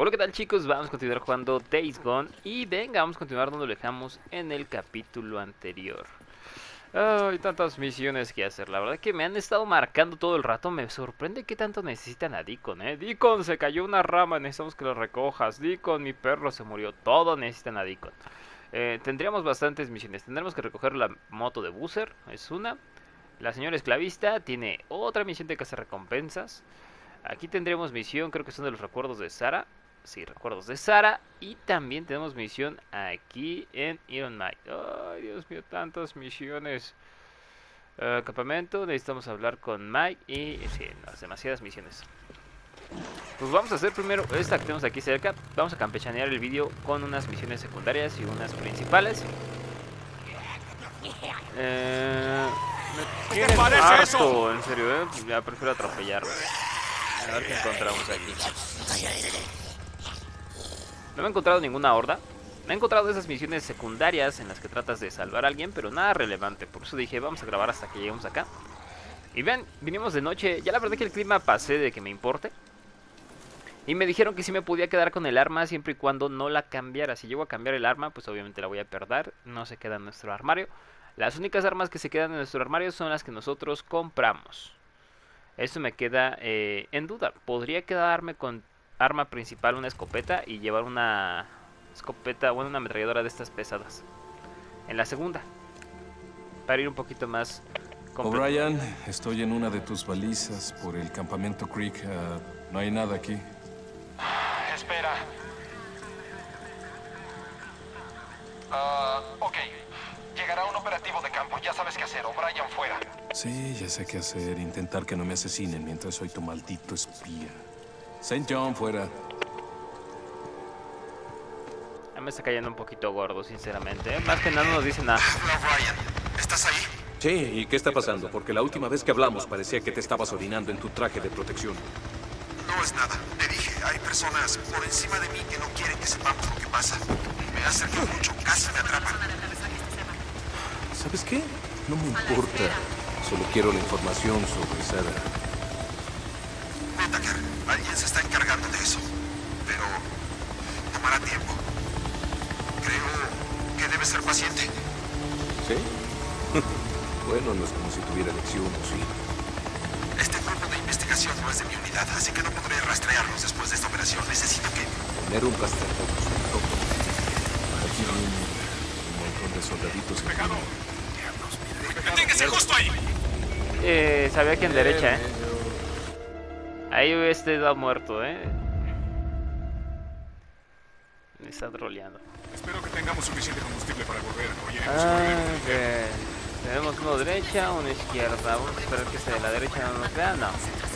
Hola, ¿qué tal, chicos? Vamos a continuar jugando Days Gone. Y venga, vamos a continuar donde lo dejamos en el capítulo anterior. Hay tantas misiones que hacer. La verdad que me han estado marcando todo el rato. Me sorprende qué tanto necesitan a Deacon, Deacon, se cayó una rama, necesitamos que lo recojas. Deacon, mi perro se murió. Todo necesitan a Deacon. Tendríamos bastantes misiones. Tendremos que recoger la moto de Boozer, es una. La señora esclavista tiene otra misión de cazarrecompensas. Aquí tendremos misión, creo que son de los recuerdos de Sarah. Sí, recuerdos de Sarah. Y también tenemos misión aquí en Iron Knight. Ay, Dios mío, tantas misiones. Campamento, necesitamos hablar con Mike. Y sí, no, demasiadas misiones. Pues vamos a hacer primero esta que tenemos aquí cerca. Vamos a campechanear el vídeo con unas misiones secundarias y unas principales. Me tienen harto, en serio, ya prefiero atropellarlo. A ver qué encontramos aquí. No me he encontrado ninguna horda. Me he encontrado esas misiones secundarias en las que tratas de salvar a alguien, pero nada relevante. Por eso dije, vamos a grabar hasta que lleguemos acá. Y vean, vinimos de noche. Ya la verdad que el clima pasé de que me importe. Y me dijeron que sí me podía quedar con el arma siempre y cuando no la cambiara. Si llego a cambiar el arma, pues obviamente la voy a perder. No se queda en nuestro armario. Las únicas armas que se quedan en nuestro armario son las que nosotros compramos. Esto me queda en duda. Podría quedarme con arma principal, una escopeta, y llevar una escopeta, bueno, una ametralladora de estas pesadas en la segunda, para ir un poquito más completo. O'Brien, estoy en una de tus balizas por el campamento Creek. No hay nada aquí. Espera. Ok. Llegará un operativo de campo. Ya sabes qué hacer. O'Brien fuera. Sí, ya sé qué hacer. Intentar que no me asesinen mientras soy tu maldito espía. St. John, fuera. Ya me está cayendo un poquito gordo, sinceramente. Más que nada no nos dice nada. Hola, O'Brien. ¿Estás ahí? Sí, ¿y qué está pasando? Porque la última vez que hablamos parecía que te estabas orinando en tu traje de protección. No es nada. Te dije, hay personas por encima de mí que no quieren que sepamos lo que pasa. Me acerqué mucho. Casi me atrapan. ¿Sabes qué? No me importa. Solo quiero la información sobre Sarah. Whittaker, alguien se está encargando de eso. Pero tomará tiempo. Creo que debes ser paciente. ¿Sí? Bueno, no es como si tuviera elección, ¿o sí? Este grupo de investigación no es de mi unidad, así que no podré rastrearlos después de esta operación. Necesito que... Poner un rastreador. Aquí viene un montón de soldaditos. ¡Pegado! ¡Deténgase justo ahí! Sabía que en derecha, ahí este da muerto, Me está troleando. Espero que tengamos suficiente combustible para volver. Tenemos uno derecha, uno izquierda. Vamos a esperar que este de la derecha no nos vea, no.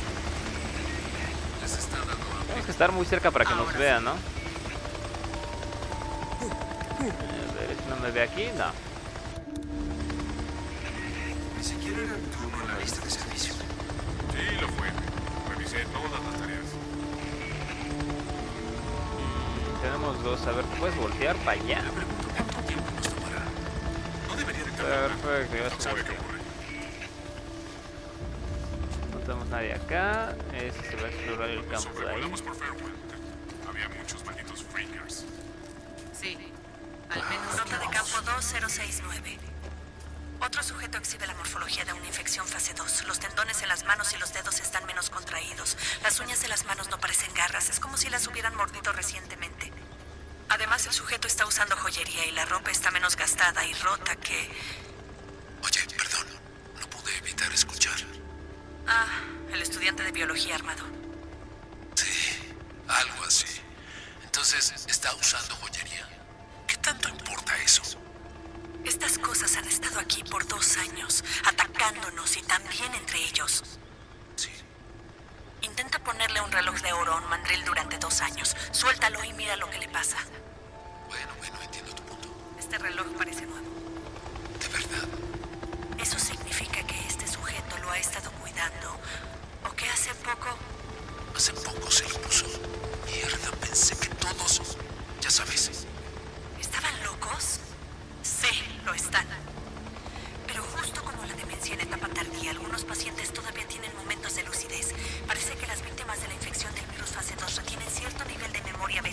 Tenemos que estar muy cerca para que nos vea, ¿no? A ver, ¿este no me ve aquí? No. Ni siquiera era tu turno en la lista de servicio. Sí, lo fue. Revisé todas las tareas. Tenemos dos. A ver, ¿puedes voltear para allá? Me pregunto cuánto tiempo nos tomará. No debería de tardar. Perfecto, ya se ¿Sabe qué volteó. ocurre? No tenemos nadie acá. Se va a explorar el campo de ahí. Sobrevolamos por Fairwood. Había muchos malditos freakers. Sí, al menos nota de campo 2069. Otro sujeto exhibe la morfología de una infección fase 2. Los tendones en las manos y los dedos están menos contraídos. Las uñas de las manos no parecen garras. Es como si las hubieran mordido recientemente. Además, el sujeto está usando joyería y la ropa está menos gastada y rota que... Oye, perdón. No pude evitar escuchar. Ah, el estudiante de biología armado. Sí, algo así. Entonces, ¿está usando joyería? ¿Qué tanto importa eso? Estas cosas han estado aquí por 2 años, atacándonos y también entre ellos. Sí. Intenta ponerle un reloj de oro a un mandril durante 2 años. Suéltalo y mira lo que le pasa. Bueno, entiendo tu punto. Este reloj parece nuevo. De verdad. Eso significa que este sujeto lo ha estado cuidando. O que hace poco... Hace poco se lo puso. Mierda, pensé que todos... Ya sabes. ¿Estaban locos? Sí, lo están. Pero justo como la demencia en etapa tardía, algunos pacientes todavía tienen momentos de lucidez. Parece que las víctimas de la infección del virus fase 2 retienen cierto nivel de memoria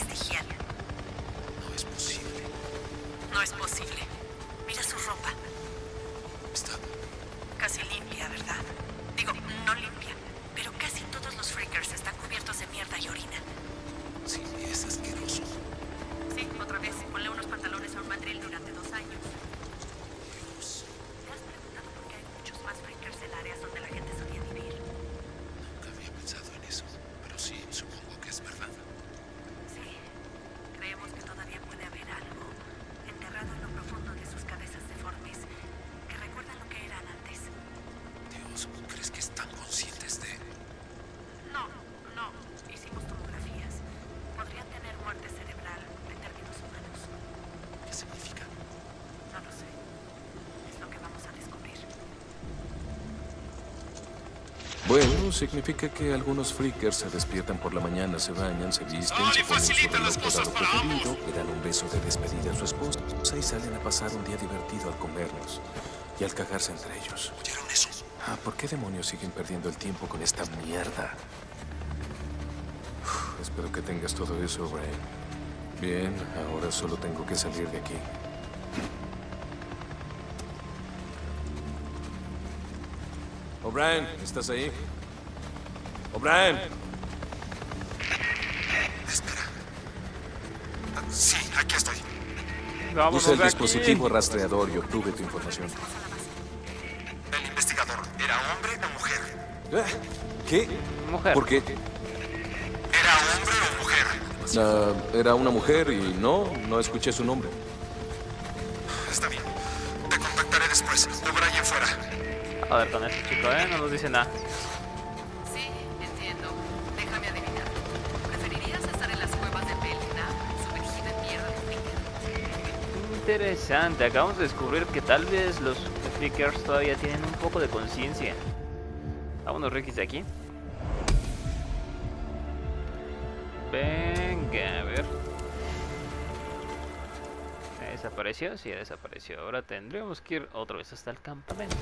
Bueno, significa que algunos freakers se despiertan por la mañana, se bañan, se visten, se ponen su reloj dorado preferido, le dan un beso de despedida a su esposa y salen a pasar un día divertido al comernos y al cagarse entre ellos. ¿Oyeron eso? ¿Por qué demonios siguen perdiendo el tiempo con esta mierda? Espero que tengas todo eso, Brian. Bien, ahora solo tengo que salir de aquí. O'Brien, ¿estás ahí? O'Brien. Espera. Sí, aquí estoy. Vámonos Usa el de aquí. dispositivo rastreador y obtuve tu información. El investigador, ¿era hombre o mujer? ¿Qué? Mujer. ¿Por qué? ¿Era hombre o mujer? Era una mujer y no escuché su nombre. Está bien. Te contactaré después. O'Brien fuera. A ver con este chico, no nos dice nada. Sí, entiendo. Déjame adivinar. ¿Preferirías estar en las cuevas de Belina, sumergida en mierda de freaker? Interesante, acabamos de descubrir que tal vez los freakers todavía tienen un poco de conciencia. Vámonos, Rikis, de aquí. Venga, a ver. ¿Desapareció? Sí, desapareció. Ahora tendremos que ir otra vez hasta el campamento.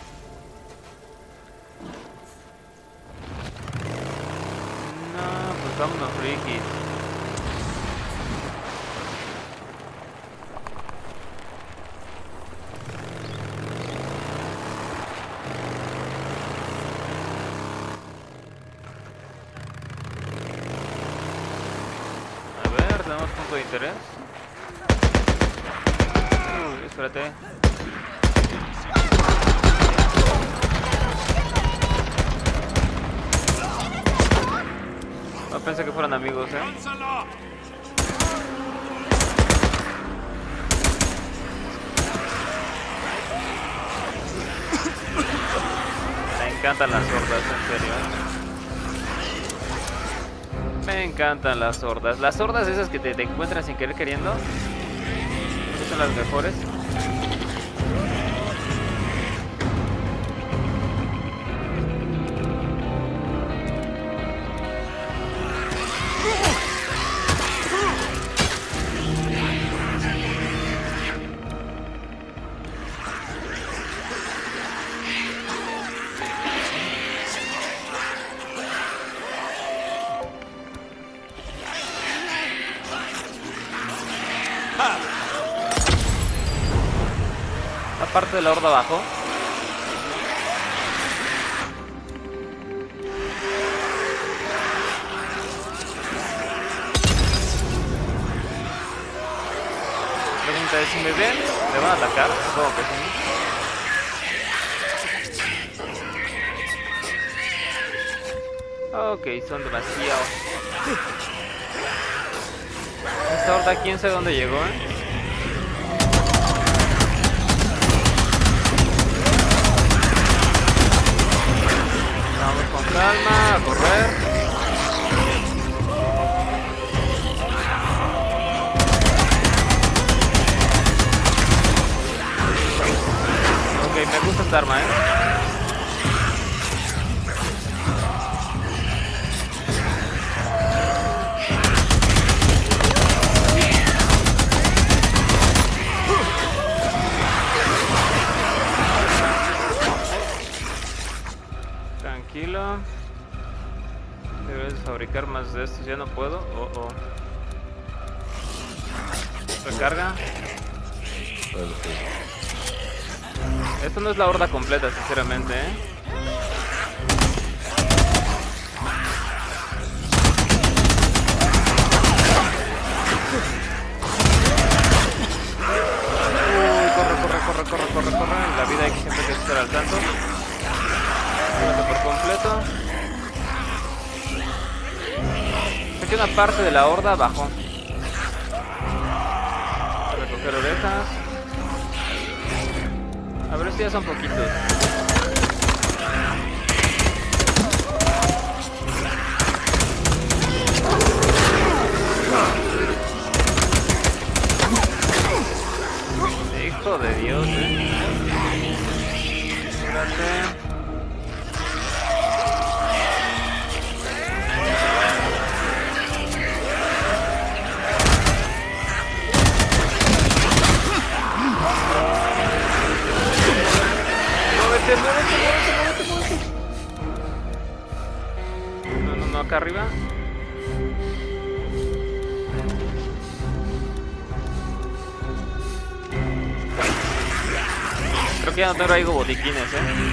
No, pues vámonos, Rikis. A ver, tenemos punto de interés. Uy, espérate. No pensé que fueran amigos, Me encantan las hordas, en serio. Me encantan las hordas. Las hordas esas que te encuentras sin querer queriendo. Esas son las mejores. Parte de la horda abajo. Pregunta es si me ven, ¿me van a atacar? Supongo que sí. Ok, son demasiados. Esta horda, quién sabe dónde llegó, Vamos con calma, a correr. Ok, me gusta esta arma, Tranquilo. Debes fabricar más de estos. Ya no puedo. Recarga. Esto no es la horda completa, sinceramente, Corre. La vida hay que siempre que estar al tanto. Por completo. Aquí una parte de la horda abajo. Recoger orejas. A ver si ya son poquitos. Hijo de Dios, Espérate. uno acá arriba. Creo que ya no tengo ahí botiquines,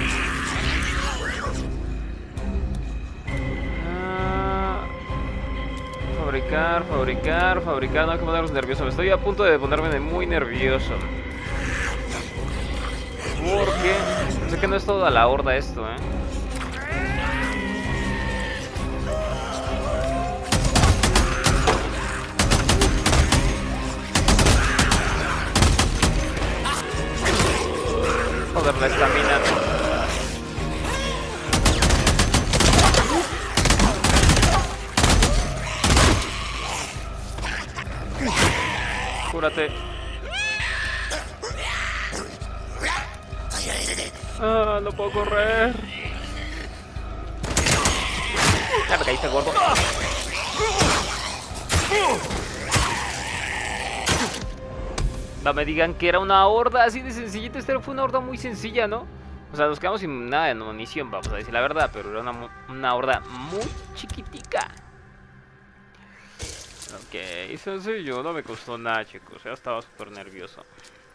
Fabricar, no hay que ponernos nerviosos. Estoy a punto de ponerme muy nervioso. Porque sé que no es toda la horda esto, Joder, la estamina. Cúrate. No puedo correr. Ya me caíste, gordo. No me digan que era una horda así de sencillita. Esta fue una horda muy sencilla, ¿no? O sea, nos quedamos sin nada de munición, vamos a decir la verdad. Pero era una horda muy chiquitica. Ok, sencillo, no me costó nada, chicos. Ya estaba súper nervioso.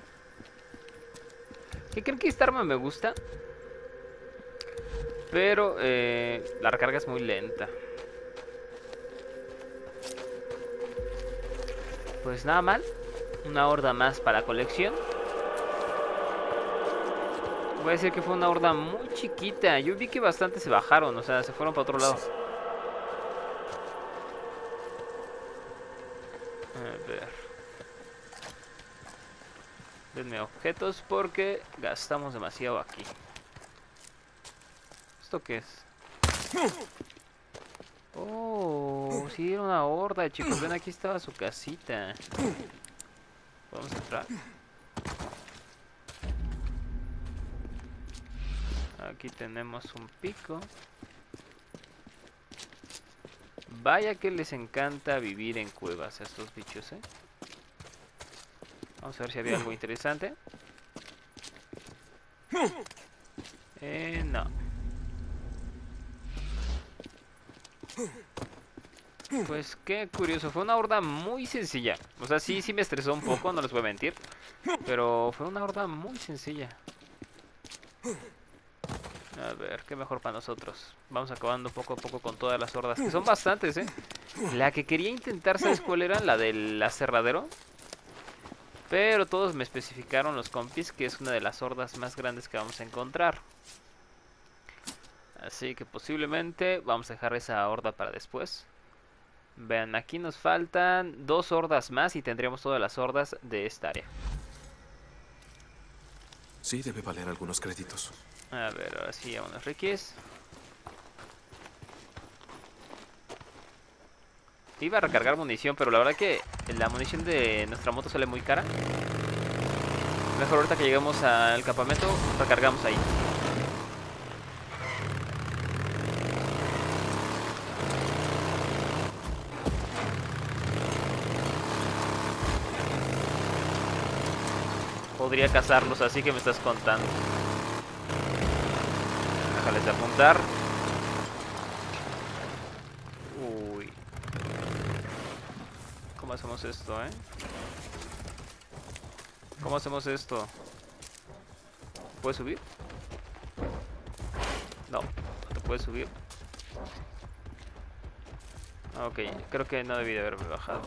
¿Qué creen que esta arma me gusta? Pero la recarga es muy lenta. Pues nada mal. Una horda más para colección. Voy a decir que fue una horda muy chiquita. Yo vi que bastante se bajaron, o sea, se fueron para otro lado. A ver. Denme objetos porque gastamos demasiado aquí. ¿Esto qué es? Oh, sí, era una horda, chicos. Ven, aquí estaba su casita. Vamos a entrar. Aquí tenemos un pico. Vaya que les encanta vivir en cuevas a estos bichos, Vamos a ver si había algo interesante. No. Pues qué curioso, fue una horda muy sencilla. O sea, sí me estresó un poco, no les voy a mentir. Pero fue una horda muy sencilla. A ver, qué mejor para nosotros. Vamos acabando poco a poco con todas las hordas, que son bastantes, La que quería intentar, ¿sabes cuál era? La del aserradero. Pero todos me especificaron los compis que es una de las hordas más grandes que vamos a encontrar. Así que posiblemente vamos a dejar esa horda para después. Vean, aquí nos faltan 2 hordas más y tendríamos todas las hordas de esta área. Sí, debe valer algunos créditos. A ver, ahora sí, a unos riquis. Iba a recargar munición, pero la verdad que la munición de nuestra moto sale muy cara. Mejor ahorita que lleguemos al campamento, recargamos ahí. Podría cazarlos, así que me estás contando. Déjales de apuntar. Uy. ¿Cómo hacemos esto, ¿Cómo hacemos esto? ¿Puedes subir? No, no te puedes subir. Ok, creo que no debí de haberme bajado.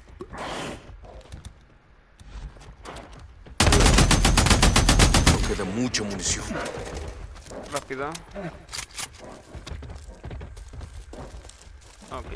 Queda mucha munición. Rápido. Ok.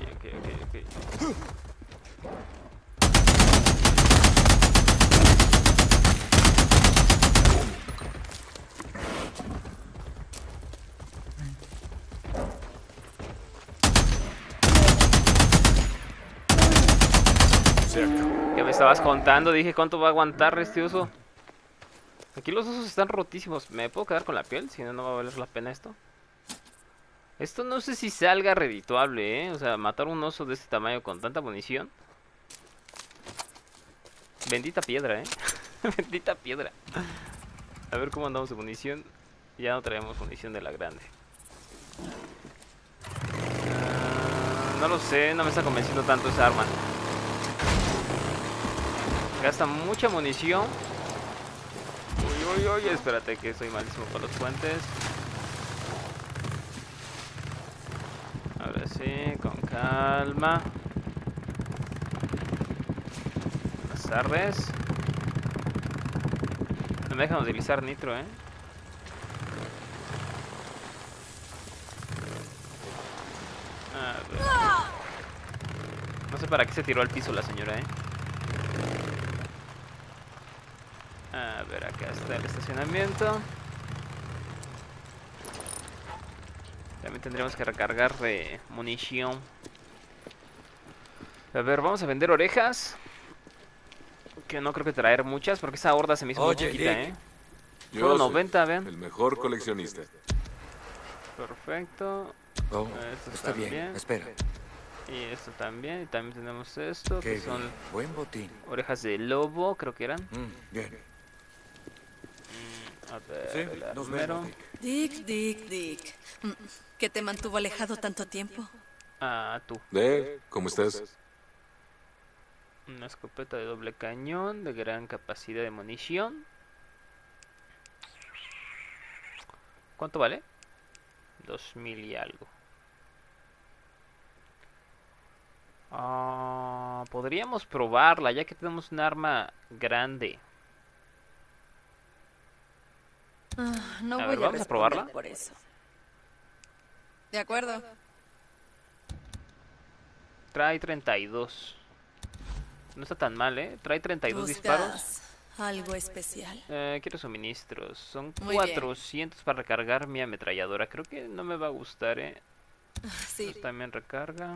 ¿Qué me estabas contando? Dije, ¿cuánto va a aguantar este oso? Aquí los osos están rotísimos. ¿Me puedo quedar con la piel? Si no, no va a valer la pena esto. Esto no sé si salga redituable, O sea, matar un oso de este tamaño con tanta munición. Bendita piedra, Bendita piedra. A ver cómo andamos de munición. Ya no traemos munición de la grande. No lo sé, no me está convenciendo tanto esa arma. Gasta mucha munición. Uy, uy, uy, espérate que soy malísimo con los puentes. Ahora sí, con calma. Buenas tardes. No me dejan utilizar nitro, A ver. No sé para qué se tiró al piso la señora, A ver, acá está el estacionamiento. También tendremos que recargar de munición. A ver, vamos a vender orejas. Que no creo que traer muchas porque esa horda se me hizo muy chiquita, Dick, Solo yo soy 90, vean. el mejor coleccionista. Perfecto. Oh, Esto está bien, también. espera. Y esto también. Y también tenemos esto, Qué que son bien, buen botín. orejas de lobo, creo que eran. Bien. A ver, Sí, el nos armero. vemos, Dick. Dick. ¿Qué te mantuvo alejado tanto tiempo? Ah, tú. ¿Cómo estás? Una escopeta de doble cañón, de gran capacidad de munición. ¿Cuánto vale? 2000 y algo. Podríamos probarla, ya que tenemos un arma grande. No A voy ver, a ¿vamos a probarla? responder por eso. De acuerdo. Trae 32. No está tan mal, Trae 32 disparos. ¿Buscas algo especial? Quiero suministros. Son Muy bien. 400 para recargar mi ametralladora. Creo que no me va a gustar, Sí. Esto también recarga.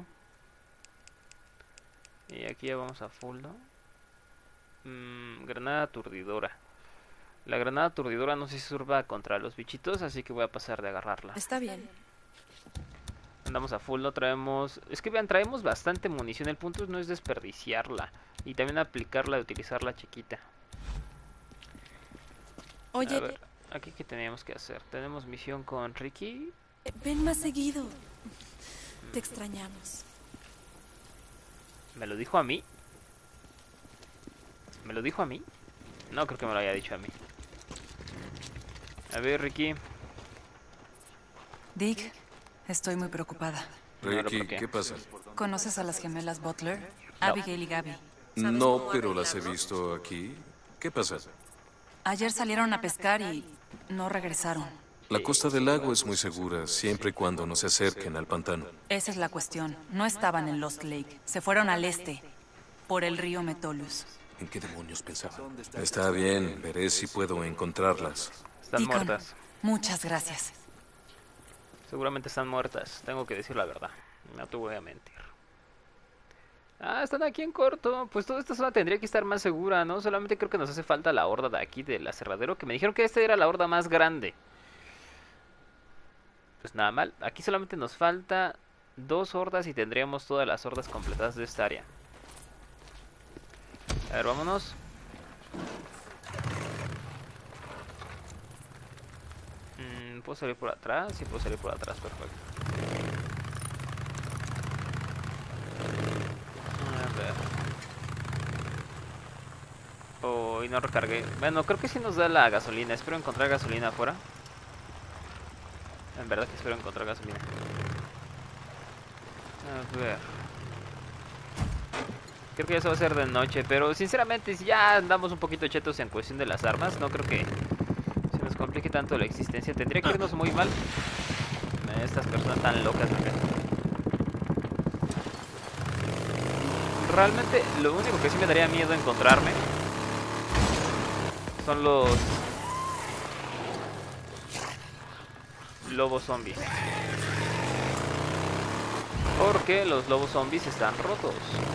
Y aquí ya vamos a full, ¿no? Granada aturdidora. La granada aturdidora no sé si sirva contra los bichitos, así que voy a pasar de agarrarla. Está bien. Andamos a full, no traemos... Es que vean, traemos bastante munición. El punto no es desperdiciarla. Y también aplicarla de utilizarla chiquita. Oye, A ver, aquí qué teníamos que hacer. Tenemos misión con Ricky. ven más seguido. Te extrañamos. ¿Me lo dijo a mí? ¿Me lo dijo a mí? No creo que me lo haya dicho a mí. A ver, Ricky. Dick, estoy muy preocupada. Ricky, ¿por qué? ¿qué pasa? ¿Conoces a las gemelas Butler? Abigail y Gabby. No, pero las he visto aquí. ¿Qué pasa? Ayer salieron a pescar y no regresaron. La costa del lago es muy segura, siempre y cuando no se acerquen al pantano. Esa es la cuestión. No estaban en Lost Lake. Se fueron al este, por el río Metolus. ¿En qué demonios pensaban? Está bien, veré si puedo encontrarlas. Están Deacon, muertas. muchas gracias. Seguramente están muertas. Tengo que decir la verdad. No te voy a mentir. Ah, están aquí en corto. Pues toda esta zona tendría que estar más segura, ¿no? Solamente creo que nos hace falta la horda de aquí del aserradero. Que me dijeron que esta era la horda más grande. Pues nada mal. Aquí solamente nos falta 2 hordas y tendríamos todas las hordas completadas de esta área. A ver, vámonos. ¿Puedo salir por atrás? Sí, puedo salir por atrás, perfecto. A ver. Oh, y no recargué. Bueno, creo que sí nos da la gasolina. Espero encontrar gasolina afuera. En verdad que espero encontrar gasolina. A ver. Creo que ya se va a hacer de noche, pero sinceramente si ya andamos un poquito chetos en cuestión de las armas, no creo que se nos complique tanto la existencia. Tendría que irnos muy mal. Estas personas tan locas acá. Realmente lo único que sí me daría miedo encontrarme son los lobos zombies. Porque los lobos zombies están rotos.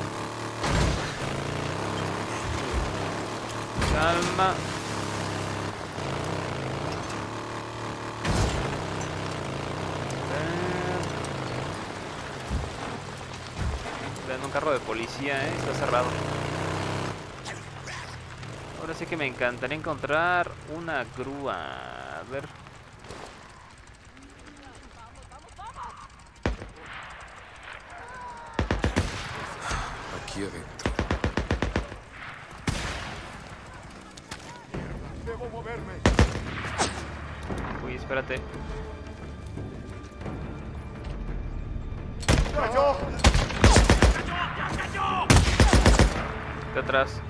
Calma. Ven un carro de policía, está cerrado. Ahora sí que me encantaría encontrar una grúa. A ver. aquí adentro. Debo moverme. Uy, espérate. ¡Cayó! De atrás.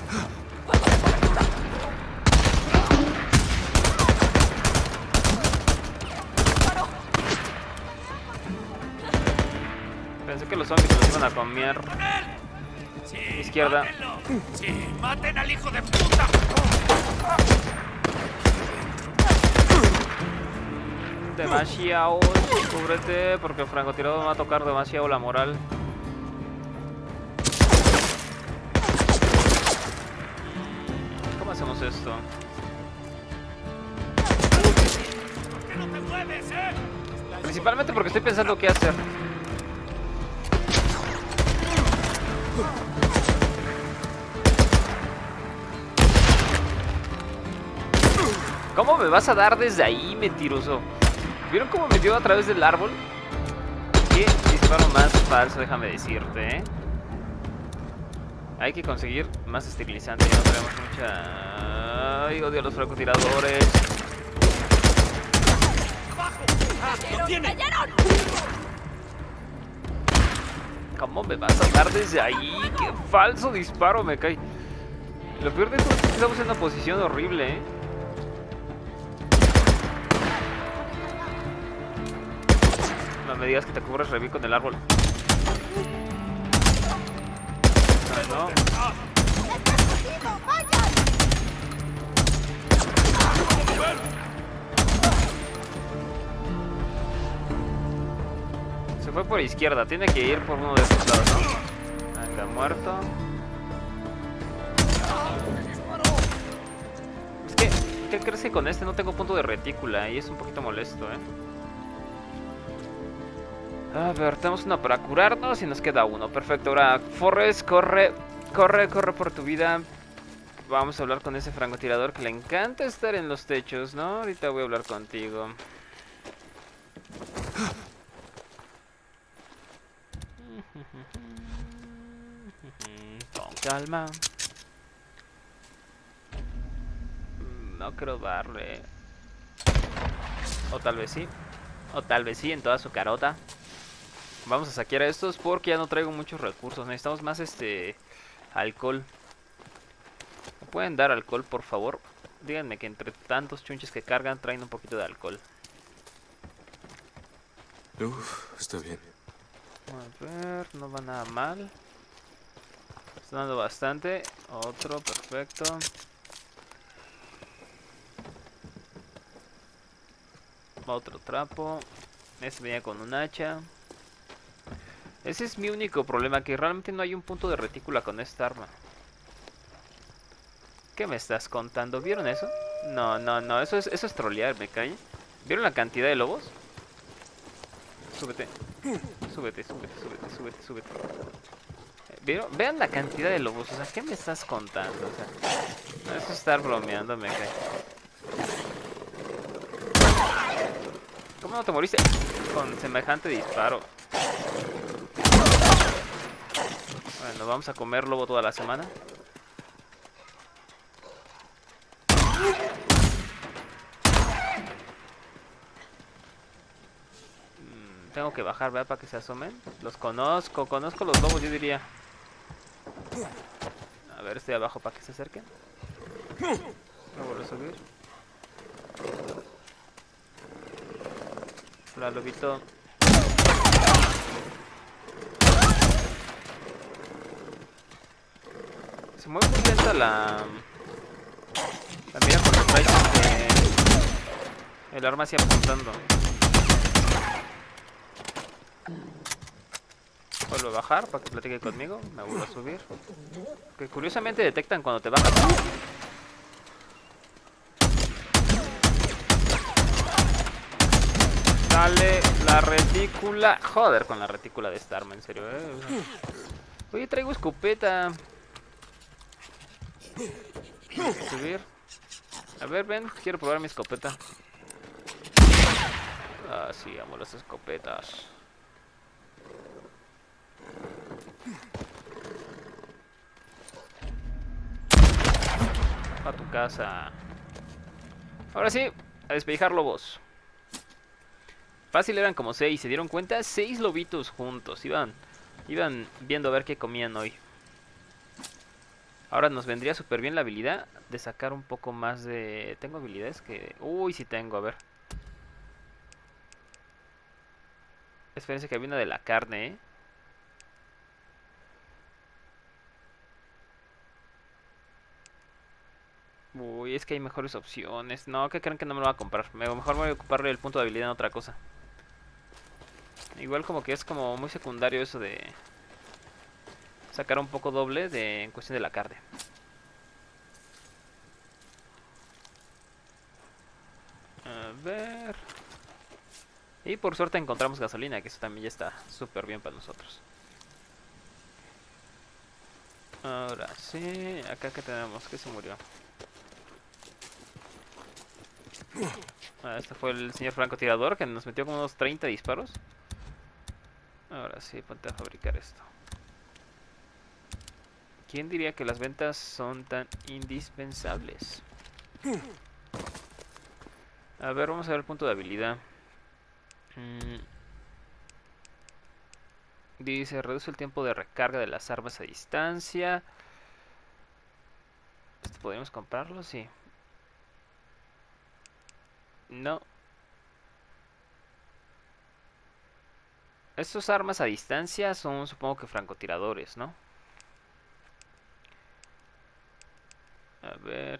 Pensé que los zombies se los iban a comer. Izquierda. ¡Sí! ¡Maten al hijo de puta! Demasiado. Cúbrete porque el francotirador me va a tocar demasiado la moral. ¿Cómo hacemos esto? ¿Por qué no te mueves, Principalmente porque estoy pensando qué hacer. ¿Cómo me vas a dar desde ahí, mentiroso? ¿Vieron cómo me dio a través del árbol? Qué disparo más falso, déjame decirte, ¿eh? Hay que conseguir más esterilizante. Ya no tenemos mucha... Ay, odio a los francotiradores. ¡Lo tiene! ¿Cómo me vas a dar desde ahí? ¡Qué falso disparo me cae! Lo peor de todo es que estamos en una posición horrible, ¿eh? No me digas que te cubres re bien con el árbol. No. Se fue por izquierda, tiene que ir por uno de estos lados, ¿no? Acá muerto. Es que, ¿qué crees que con este no tengo punto de retícula? Y es un poquito molesto, ¿eh? A ver, tenemos una para curarnos y nos queda uno. Perfecto, ahora Forrest, corre por tu vida. Vamos a hablar con ese francotirador que le encanta estar en los techos, ¿no? Ahorita voy a hablar contigo. Con calma. No quiero darle. O tal vez sí. O tal vez sí, en toda su carota. Vamos a saquear a estos porque ya no traigo muchos recursos. Necesitamos más alcohol. ¿Me pueden dar alcohol, por favor? Díganme que entre tantos chunches que cargan traen un poquito de alcohol. Está bien. A ver, no va nada mal. Está dando bastante. Otro, perfecto. Otro trapo. Este venía con un hacha. Ese es mi único problema, que realmente no hay un punto de retícula con esta arma. ¿Qué me estás contando? ¿Vieron eso? No, eso es trolear, me cae. ¿Vieron la cantidad de lobos? Súbete. Súbete. ¿Vieron? Vean la cantidad de lobos, o sea, ¿qué me estás contando? O sea, no, eso es estar bromeando, me cae. ¿Cómo no te moriste con semejante disparo? Bueno, vamos a comer lobo toda la semana. Tengo que bajar, ¿verdad? Para que se asomen. Los conozco los lobos, yo diría. A ver, estoy abajo para que se acerquen. Me vuelvo a subir. Hola, lobito. Se mueve muy lenta la mira cuando traes el arma así apuntando. Vuelvo a bajar para que platique conmigo. Me vuelvo a subir. Que curiosamente detectan cuando te bajas. Dale la retícula. Joder con la retícula de esta arma, en serio, Oye, traigo escopeta. Subir. A ver, ven, quiero probar mi escopeta. Ah, sí, amo las escopetas. A tu casa. Ahora sí, a despejar lobos. Fácil, eran como 6, ¿se dieron cuenta? 6 lobitos juntos, iban viendo a ver qué comían hoy. Ahora nos vendría súper bien la habilidad de sacar un poco más de... ¿Tengo habilidades que...? Uy, sí tengo, a ver. Espérense que había una de la carne, ¿eh? Uy, es que hay mejores opciones. No, ¿qué creen que no me lo va a comprar? Mejor voy a ocuparle el punto de habilidad en otra cosa. Igual como que es como muy secundario eso de... sacar un poco doble en cuestión de la carne. A ver... Y por suerte encontramos gasolina, que eso también ya está súper bien para nosotros. Ahora sí, acá que tenemos, que se murió. Este fue el señor francotirador que nos metió como unos 30 disparos. Ahora sí, ponte a fabricar esto. ¿Quién diría que las ventas son tan indispensables? A ver, vamos a ver el punto de habilidad. Dice, reduce el tiempo de recarga de las armas a distancia. ¿Esto podríamos comprarlo? Sí. No. Estos armas a distancia son, supongo que francotiradores, ¿no? A ver.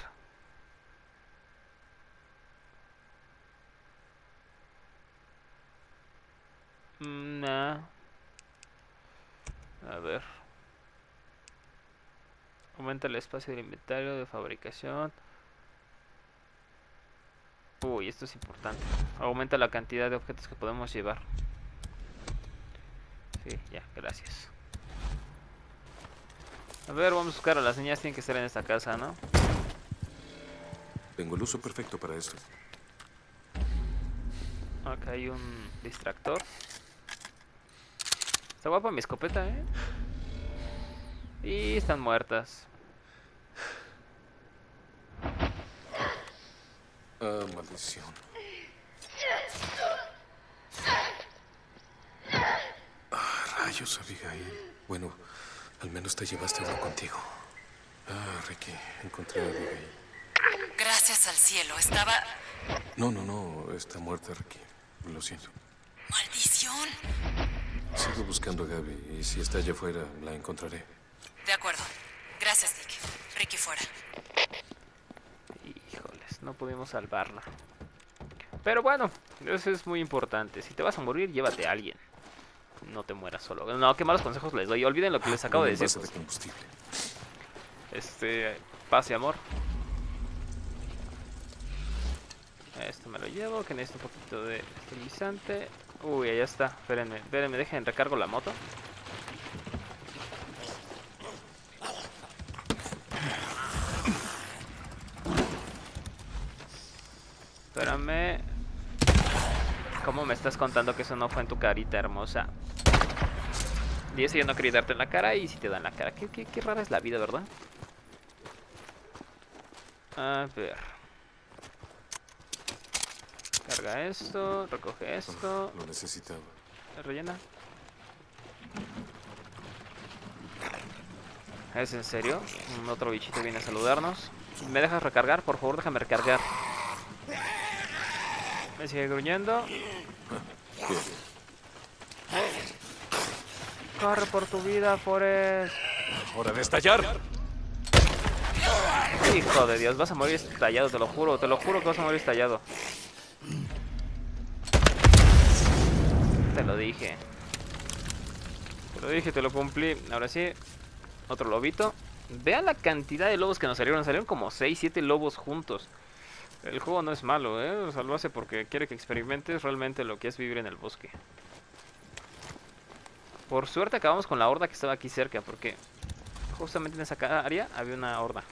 Nah. A ver. Aumenta el espacio del inventario de fabricación. Uy, esto es importante. Aumenta la cantidad de objetos que podemos llevar. Sí, ya, gracias. A ver, vamos a buscar a las niñas. Tienen que estar en esta casa, ¿no? Tengo el uso perfecto para eso. Acá hay un distractor. Está guapa mi escopeta, ¿eh? Y están muertas. Ah, maldición. Ah, rayos, Abigail. Bueno, al menos te llevaste uno contigo. Ah, Ricky, encontré a Abigail. Gracias al cielo, estaba... No, está muerta, Ricky. Lo siento. ¡Maldición! Sigo buscando a Gaby y si está allá afuera, la encontraré. De acuerdo. Gracias, Nick. Ricky fuera. Híjoles, no pudimos salvarla. Pero bueno, eso es muy importante. Si te vas a morir, llévate a alguien. No te mueras solo. No, qué malos consejos les doy. Olviden lo que les acabo de decir. De combustible. Paz y amor. Esto me lo llevo, que necesito un poquito de estilizante. Uy, allá está. Espérenme, dejen recargo la moto. Espérame. ¿Cómo me estás contando que eso no fue en tu carita hermosa? Y eso yo no quería darte en la cara y si te dan en la cara. Qué rara es la vida, ¿verdad? A ver. Carga esto, recoge esto. Lo necesitaba. Rellena. ¿Es en serio? Un otro bichito viene a saludarnos. ¿Me dejas recargar? Por favor, déjame recargar. Me sigue gruñendo. Corre por tu vida, Forrest. ¡Hora de estallar! Hijo de Dios, vas a morir estallado, te lo juro que vas a morir estallado. Te lo dije. Te lo cumplí. Ahora sí, otro lobito. Vean la cantidad de lobos que nos salieron como 6, 7 lobos juntos. El juego no es malo, o sea, lo hace porque quiere que experimentes realmente lo que es vivir en el bosque. Por suerte acabamos con la horda que estaba aquí cerca, porque justamente en esa área había una horda.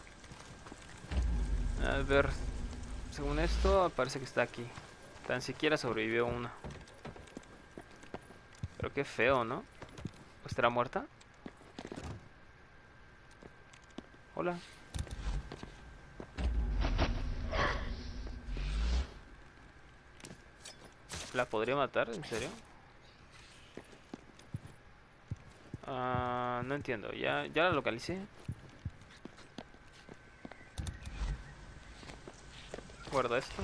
A ver, según esto parece que está aquí. Tan siquiera sobrevivió una. Pero qué feo, ¿no? ¿O estará muerta? Hola. ¿La podría matar? ¿En serio? No entiendo. Ya la localicé. Guarda esto.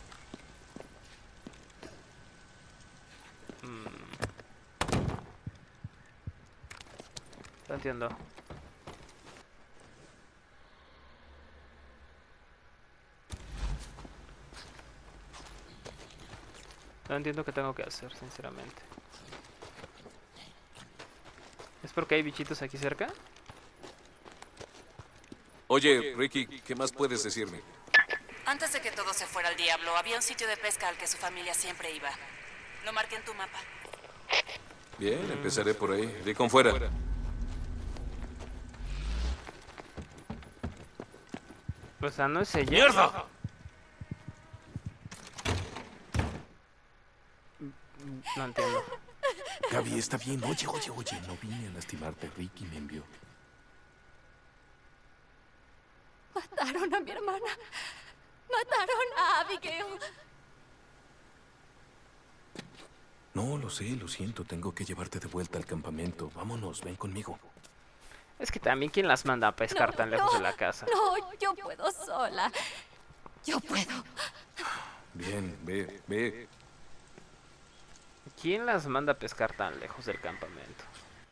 No entiendo. No entiendo qué tengo que hacer, sinceramente. ¿Es porque hay bichitos aquí cerca? Oye, Ricky, ¿qué más puedes decirme? Antes de que todo se fuera al diablo, había un sitio de pesca al que su familia siempre iba. Lo marqué en tu mapa. Bien, empezaré por ahí. Deacon fuera. O sea, no es ella. ¡Mierda! No entiendo. Gaby, está bien. Oye, no vine a lastimarte. Ricky me envió. Mataron a mi hermana. Mataron a Abigail. No, lo sé, lo siento. Tengo que llevarte de vuelta al campamento. Vámonos, ven conmigo. Es que también, ¿quién las manda a pescar tan lejos de la casa? No, yo puedo sola. Yo puedo. Bien, ve. ¿Quién las manda a pescar tan lejos del campamento?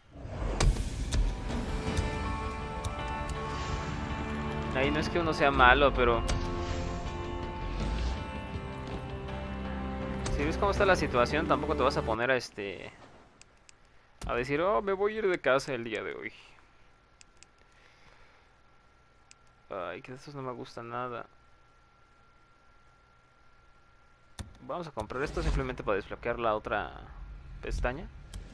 Ahí no es que uno sea malo, pero... si ves cómo está la situación, tampoco te vas a poner a a decir, oh, me voy a ir de casa el día de hoy. Ay, que de estos no me gusta nada. Vamos a comprar esto simplemente para desbloquear la otra pestaña.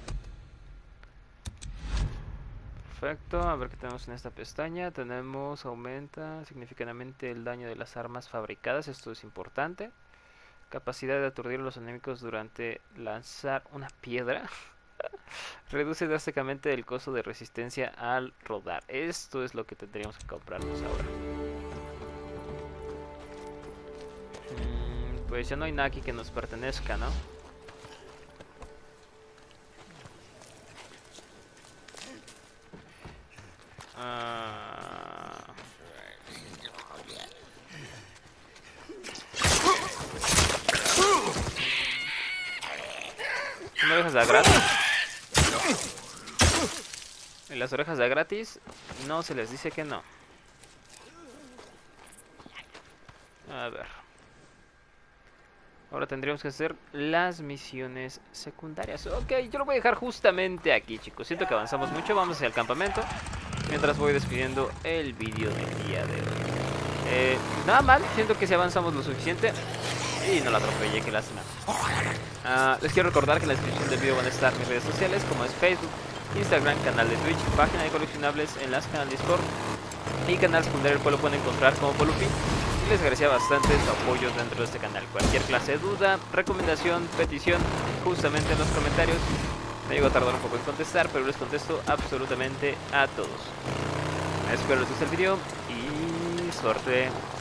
Perfecto, a ver qué tenemos en esta pestaña. Tenemos, aumenta significativamente el daño de las armas fabricadas. Esto es importante. Capacidad de aturdir a los enemigos durante lanzar una piedra. Reduce drásticamente el costo de resistencia al rodar. Esto es lo que tendríamos que comprarnos ahora. Pues ya no hay nada aquí que nos pertenezca, ¿no? ¿No orejas de gratis? Y las orejas de gratis no se les dice que no. A ver. Ahora tendríamos que hacer las misiones secundarias. Ok, yo lo voy a dejar justamente aquí, chicos. Siento que avanzamos mucho. Vamos hacia el campamento. Mientras voy despidiendo el vídeo del día de hoy. Nada mal. Siento que si avanzamos lo suficiente. Y no la atropellé, que lástima. Les quiero recordar que en la descripción del video van a estar mis redes sociales, como es Facebook, Instagram, canal de Twitch, página de coleccionables, enlace, canal Discord y canal secundario, el cual lo pueden encontrar como Polupi. Y les agradecería bastante su apoyo dentro de este canal. Cualquier clase de duda, recomendación, petición, justamente en los comentarios. Me llego a tardar un poco en contestar, pero les contesto absolutamente a todos. Espero les guste el video y suerte.